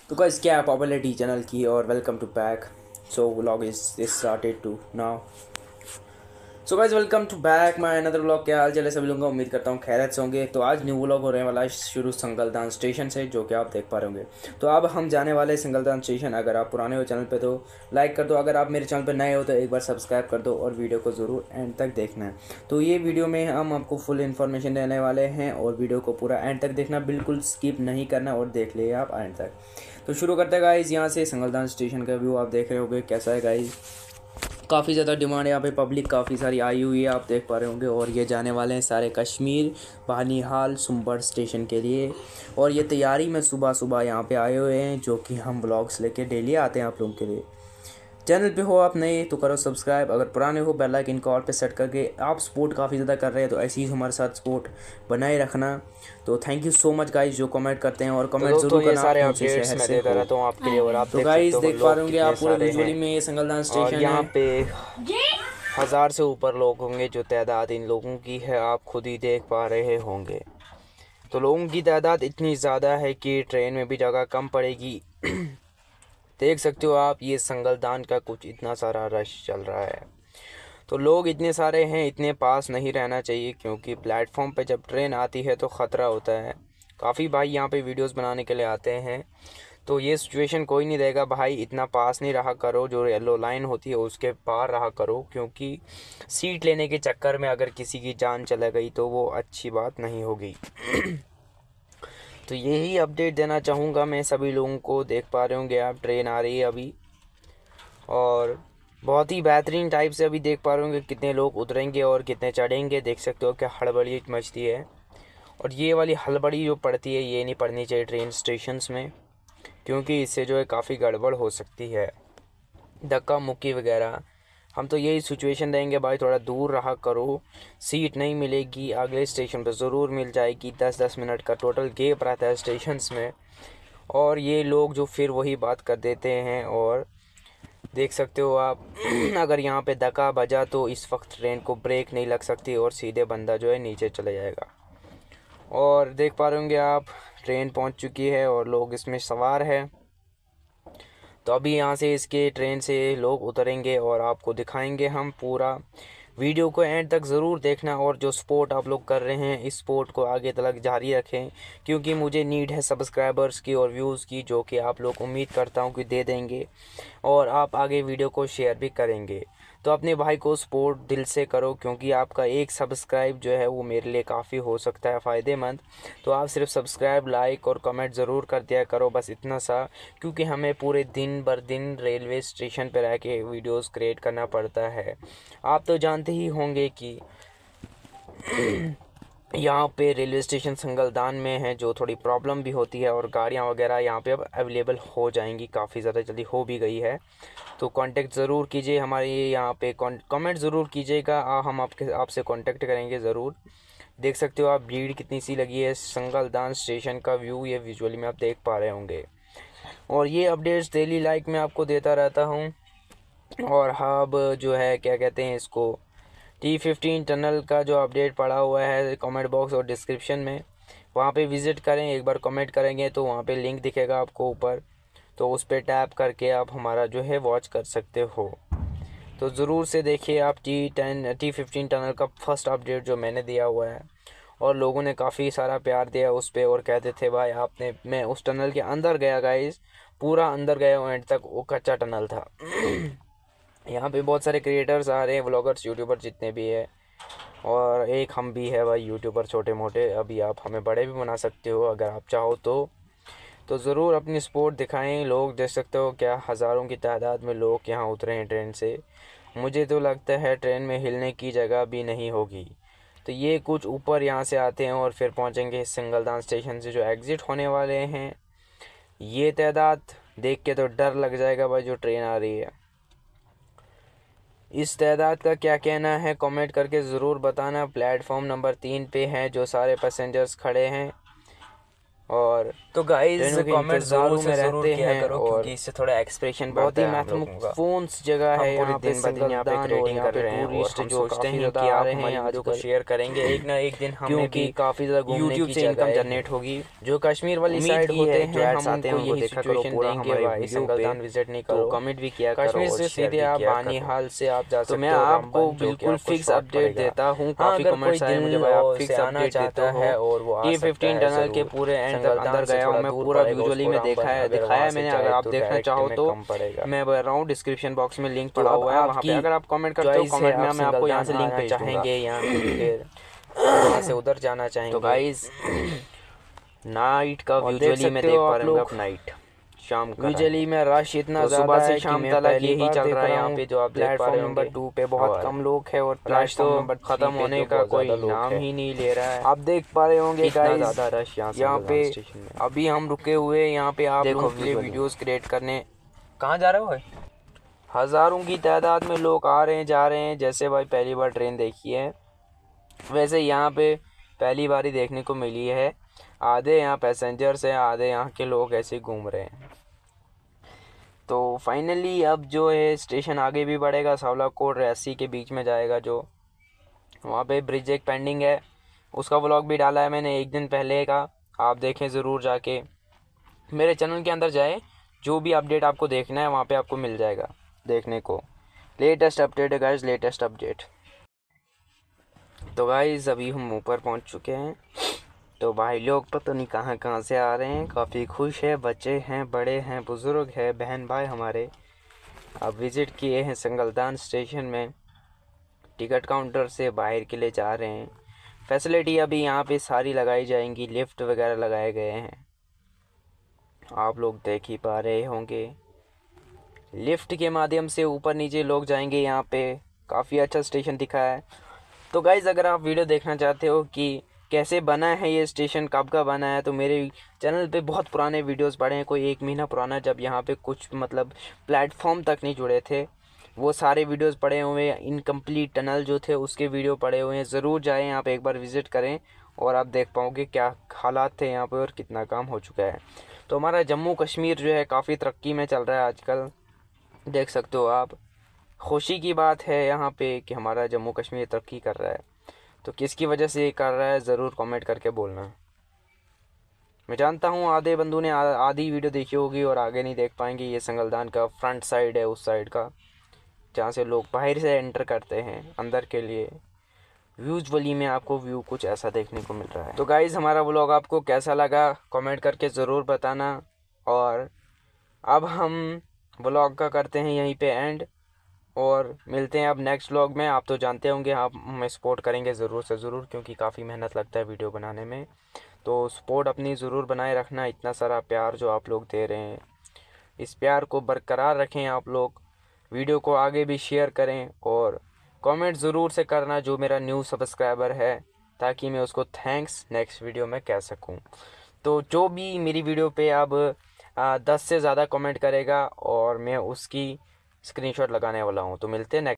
तो गाइस क्या है पॉपुलरिटी चैनल की और welcome to back. So vlog is started to now. So guys welcome to back my another vlog. क्या हाल चाल है सभी लोगों का, उम्मीद करता हूँ खैरियत से होंगे। तो आज न्यू व्लॉग हो रहे वाला है शुरू संगलदान स्टेशन से, जो कि आप देख पा रहे होंगे। तो अब हम जाने वाले संगलदान स्टेशन। अगर आप पुराने हो चैनल पे तो लाइक कर दो, अगर आप मेरे चैनल पे नए हो तो एक बार सब्सक्राइब कर दो और वीडियो को ज़रूर एंड तक देखना है। तो ये वीडियो में हम आपको फुल इन्फॉर्मेशन देने वाले हैं और वीडियो को पूरा एंड तक देखना, बिल्कुल स्किप नहीं करना और देख लिए आप एंड तक। तो शुरू करते हैं गाइस। यहाँ से संगलदान स्टेशन का व्यू आप देख रहे होंगे कैसा है गाइस। काफ़ी ज़्यादा डिमांड है यहाँ पे, पब्लिक काफ़ी सारी आई हुई है, आप देख पा रहे होंगे। और ये जाने वाले हैं सारे कश्मीर बानिहाल सुंबर स्टेशन के लिए। और ये तैयारी में सुबह सुबह यहाँ पे आए हुए हैं, जो कि हम ब्लॉग्स लेके डेली आते हैं आप लोगों के लिए। चैनल पे हो आप नए तो करो सब्सक्राइब, अगर पुराने हो बेल आइकन को ऑल पे सेट करके। आप सपोर्ट काफ़ी ज़्यादा कर रहे हैं तो ऐसे ही हमारे साथ सपोर्ट बनाए रखना। तो thank you so much guys जो कमेंट करते हैं, और तो कमेंट दोस्तों ज़रूर ये करना आप सारे कौन से अपडेट्स शहर मैं से देता हो। रहता हूँ आपके लिए और आप तो देख गाइस सकते हो देख पा रहे लोग होंगे कितने आप पूरे सारे विजुअली हैं। में, ये संगलदान और स्टेशन यहाँ है। पे 1000 से ऊपर लोग होंगे, जो तादाद इन लोगों की है आप खुद ही देख पा रहे होंगे। तो लोगों की तादाद इतनी ज़्यादा है कि ट्रेन में भी जगह कम पड़ेगी। देख सकते हो आप, ये संगलदान का कुछ इतना सारा रश चल रहा है। तो लोग इतने सारे हैं, इतने पास नहीं रहना चाहिए, क्योंकि प्लेटफॉर्म पे जब ट्रेन आती है तो ख़तरा होता है। काफ़ी भाई यहाँ पे वीडियोस बनाने के लिए आते हैं, तो ये सिचुएशन कोई नहीं देगा भाई। इतना पास नहीं रहा करो, जो येलो लाइन होती है उसके पार रहा करो, क्योंकि सीट लेने के चक्कर में अगर किसी की जान चला गई तो वो अच्छी बात नहीं होगी। तो यही अपडेट देना चाहूँगा मैं सभी लोगों को। देख पा रहे होंगे आप, ट्रेन आ रही है अभी, और बहुत ही बेहतरीन टाइप से अभी देख पा रहे होंगे कितने लोग उतरेंगे और कितने चढ़ेंगे। देख सकते हो क्या हड़बड़ी मचती है। और ये वाली हड़बड़ी जो पड़ती है ये नहीं पड़नी चाहिए ट्रेन स्टेशंस में, क्योंकि इससे जो है काफ़ी गड़बड़ हो सकती है, धक्का मुक्की वगैरह। हम तो यही सिचुएशन देंगे भाई, थोड़ा दूर रहा करो। सीट नहीं मिलेगी, अगले स्टेशन पर ज़रूर मिल जाएगी। 10-10 मिनट का टोटल गैप रहता है स्टेशंस में, और ये लोग जो फिर वही बात कर देते हैं। और देख सकते हो आप, अगर यहाँ पे धक्का बजा तो इस वक्त ट्रेन को ब्रेक नहीं लग सकती और सीधे बंदा जो है नीचे चले जाएगा। और देख पा रहे होंगे आप, ट्रेन पहुँच चुकी है और लोग इसमें सवार है। तो अभी यहाँ से इसके ट्रेन से लोग उतरेंगे और आपको दिखाएंगे हम पूरा। वीडियो को एंड तक ज़रूर देखना, और जो सपोर्ट आप लोग कर रहे हैं इस सपोर्ट को आगे तक जारी रखें, क्योंकि मुझे नीड है सब्सक्राइबर्स की और व्यूज़ की, जो कि आप लोग उम्मीद करता हूँ कि दे देंगे और आप आगे वीडियो को शेयर भी करेंगे। तो अपने भाई को सपोर्ट दिल से करो, क्योंकि आपका एक सब्सक्राइब जो है वो मेरे लिए काफ़ी हो सकता है फ़ायदेमंद। तो आप सिर्फ सब्सक्राइब, लाइक और कमेंट ज़रूर कर दिया करो, बस इतना सा। क्योंकि हमें पूरे दिन भर दिन रेलवे स्टेशन पर रह के वीडियोज़ क्रिएट करना पड़ता है। आप तो जानते ही होंगे कि यहाँ पे रेलवे स्टेशन संगलदान में है, जो थोड़ी प्रॉब्लम भी होती है, और गाड़ियाँ वगैरह यहाँ पे अब अवेलेबल हो जाएंगी, काफ़ी ज़्यादा जल्दी हो भी गई है। तो कांटेक्ट ज़रूर कीजिए हमारे यहाँ पे, कमेंट ज़रूर कीजिएगा, हम आपसे कांटेक्ट करेंगे ज़रूर। देख सकते हो आप, भीड़ कितनी सी लगी है। संगलदान स्टेशन का व्यू ये विजुअली में आप देख पा रहे होंगे। और ये अपडेट्स डेली लाइक में आपको देता रहता हूँ। और अब जो है क्या कहते हैं इसको, T15 टनल का जो अपडेट पड़ा हुआ है कमेंट बॉक्स और डिस्क्रिप्शन में, वहाँ पे विज़िट करें। एक बार कमेंट करेंगे तो वहाँ पे लिंक दिखेगा आपको ऊपर, तो उस पर टैप करके आप हमारा जो है वॉच कर सकते हो। तो ज़रूर से देखिए आप T15 टनल का फर्स्ट अपडेट जो मैंने दिया हुआ है, और लोगों ने काफ़ी सारा प्यार दिया उस पर, और कहते थे भाई आपने, मैं उस टनल के अंदर गया गाइस, पूरा अंदर गया हूँ एंड तक, वो कच्चा टनल था। यहाँ पे बहुत सारे क्रिएटर्स आ रहे हैं, व्लॉगर्स, यूट्यूबर जितने भी है, और एक हम भी है भाई यूट्यूबर छोटे मोटे। अभी आप हमें बड़े भी बना सकते हो अगर आप चाहो तो ज़रूर अपनी सपोर्ट दिखाएं। लोग देख सकते हो क्या हज़ारों की तादाद में लोग यहाँ उतरे हैं ट्रेन से। मुझे तो लगता है ट्रेन में हिलने की जगह भी नहीं होगी। तो ये कुछ ऊपर यहाँ से आते हैं और फिर पहुँचेंगे सिंगलदान स्टेशन से जो एग्ज़िट होने वाले हैं। ये तादाद देख के तो डर लग जाएगा भाई, जो ट्रेन आ रही है। इस तादाद का क्या कहना है कमेंट करके ज़रूर बताना। प्लेटफॉर्म नंबर 3 पे हैं जो सारे पैसेंजर्स खड़े हैं। और तो गाइस ट्रेनों के कमेंट इंतज़ारों में रहते हैं करो और क्योंकि इससे थोड़ा एक्सप्रेशन बहुत बढ़ता ही है हम लोगों का। महत्वपूर्ण जगह हम है पूरे यहाँ पे दिन ब दिन यहाँ पे सिंगलदान, और रेटिंग यहाँ कर पे रहे हैं और टूरिस्ट हम जो सोचते काफ़ी हैं ज़्यादा कि आ आप रहे हैं हमारी वीडियो को आजकल, शेयर करेंगे एक ना एक दिन हमें क्योंकि भी काफ़ी ज़्यादा घूमने यूट्यूब की से इनकम जगह जनरेट होगी। जो कश्मीर वाली उम्मीद साइड की होते है जो हैं, एड्स हम आते हैं उनको उनको यही देखा करो सिचुएशन पूरा देंगे हमारे भाई वीडियो पे, सिंगलदान विजिट नहीं तो करो, कमेंट भी किया करो कश्मीर और से शेयर सीधे भी आप किया करो। बानीहाल से आप जा तो मैं सकते हो आपको रामबन, जो कि बिल्कुल आपको फिक्स शॉर्ट अपडेट पड़ेगा। देता हूँ। हाँ, काफ़ी अगर कोई कमेंट्स आए मुझे दिल भाई आप से फिक्स आना अपडेट देते चाहता हो है और वो आ सकता T15 है टनल के ज़रूर। पूरे एंड तक सिंगलदान अंदर से गया हूँ थोड़ा मैं, दूर पूरा पड़ेगा विजुअली उसको में रामबन, अगर वहाँ दिखाया से मैंने। अगर जाए आप तो देखना डायरेक्ट चाहो में तो कम पड़ेगा। मैं बता रहा हूँ डिस्क्रिप्शन बॉक्स में लिंक तो पड़ा अब हुआ है, वहाँ पे आपकी अगर आप कमेंट करते हो चॉइस है, कमेंट में आप मैं आपको यहाँ सिंगलदान से लिंक आना भेज दूंगा। चाहेंगे या फिर वहाँ से उधर जाना तो चाहेंगे। गाइस नाइट का और देख विजुअली में सकते हो देख पा आप रहे होंगे लोग, आप, नाइट शाम का यूजुअली टाइम में रश इतना तो ज़्यादा सुबह से है कि शाम मैं तक पहली यही बार चल देख रहा है रहा यहाँ हूँ। पे, जो आप देख पा रहे प्लेटफॉर्म नंबर होंगे। 2 पे बहुत और कम लोग हैं और रश तो प्लेटफॉर्म नंबर 3 ख़त्म पे होने तो का बहुत कोई ज़्यादा लोग नाम हैं। ही नहीं ले रहा है। आप देख पा रहे होंगे इतना गाइस, ज़्यादा रश यहाँ यहाँ पे सिंगलदान स्टेशन में, अभी हम रुके हुए यहाँ पे आप देखो लोगों के लिए विजुअली में। वीडियोस क्रिएट करने। कहाँ जा रहे हो भाई? हज़ारों की तादाद में लोग आ रहे हैं जा रहे हैं, जैसे भाई पहली बार ट्रेन देखी है वैसे यहाँ पे पहली बार ही देखने को मिली है। आधे यहाँ पैसेंजर्स हैं, आधे यहाँ के लोग ऐसे ही घूम रहे हैं। तो फाइनली अब जो है स्टेशन आगे भी बढ़ेगा, सावलाकोट रेसी के बीच में जाएगा, जो वहाँ पे ब्रिज एक पेंडिंग है, उसका व्लॉग भी डाला है मैंने एक दिन पहले का, आप देखें ज़रूर जाके। मेरे चैनल के अंदर जाए, जो भी अपडेट आपको देखना है वहाँ पे आपको मिल जाएगा देखने को। लेटेस्ट अपडेट है गाइस, लेटेस्ट अपडेट। तो गाइस अभी हम ऊपर पहुँच चुके हैं। तो भाई लोग पता नहीं कहाँ कहाँ से आ रहे हैं, काफ़ी खुश है, बच्चे हैं, बड़े हैं, बुज़ुर्ग हैं, बहन भाई हमारे। अब विज़िट किए हैं सिंगलदान स्टेशन में, टिकट काउंटर से बाहर के लिए जा रहे हैं। फैसिलिटी अभी यहाँ पे सारी लगाई जाएंगी, लिफ्ट वगैरह लगाए गए हैं, आप लोग देख ही पा रहे होंगे। लिफ्ट के माध्यम से ऊपर नीचे लोग जाएंगे, यहाँ पे काफ़ी अच्छा स्टेशन दिखा है। तो गाइज़ अगर आप वीडियो देखना चाहते हो कि कैसे बना है ये स्टेशन, कब का बना है, तो मेरे चैनल पे बहुत पुराने वीडियोस पड़े हैं, कोई 1 महीना पुराना, जब यहाँ पे कुछ मतलब प्लेटफॉर्म तक नहीं जुड़े थे, वो सारे वीडियोस पड़े हुए हैं। इनकम्प्लीट टनल जो थे उसके वीडियो पड़े हुए हैं, ज़रूर जाएँ यहाँ पे एक बार विज़िट करें और आप देख पाओगे क्या हालात थे यहाँ पे और कितना काम हो चुका है। तो हमारा जम्मू कश्मीर जो है काफ़ी तरक्की में चल रहा है आजकल, देख सकते हो आप। खुशी की बात है यहाँ पे कि हमारा जम्मू कश्मीर तरक्की कर रहा है। तो किसकी वजह से ये कर रहा है ज़रूर कमेंट करके बोलना। मैं जानता हूँ आधे बंदों ने आधी वीडियो देखी होगी और आगे नहीं देख पाएंगे। ये सिंगलदान का फ्रंट साइड है, उस साइड का जहाँ से लोग बाहर से एंटर करते हैं अंदर के लिए। यूजुअली में आपको व्यू कुछ ऐसा देखने को मिल रहा है। तो गाइज़ हमारा व्लॉग आपको कैसा लगा कमेंट करके ज़रूर बताना। और अब हम व्लॉग का करते हैं यहीं पे एंड और मिलते हैं अब नेक्स्ट व्लॉग में। आप तो जानते होंगे आप हमें सपोर्ट करेंगे ज़रूर से ज़रूर, क्योंकि काफ़ी मेहनत लगता है वीडियो बनाने में। तो सपोर्ट अपनी ज़रूर बनाए रखना। इतना सारा प्यार जो आप लोग दे रहे हैं, इस प्यार को बरकरार रखें आप लोग। वीडियो को आगे भी शेयर करें और कमेंट ज़रूर से करना जो मेरा न्यू सब्सक्राइबर है, ताकि मैं उसको थैंक्स नेक्स्ट वीडियो में कह सकूं। तो जो भी मेरी वीडियो पे अब 10 से ज़्यादा कमेंट करेगा और मैं उसकी स्क्रीनशॉट लगाने वाला हूँ। तो मिलते हैं नेक्स्ट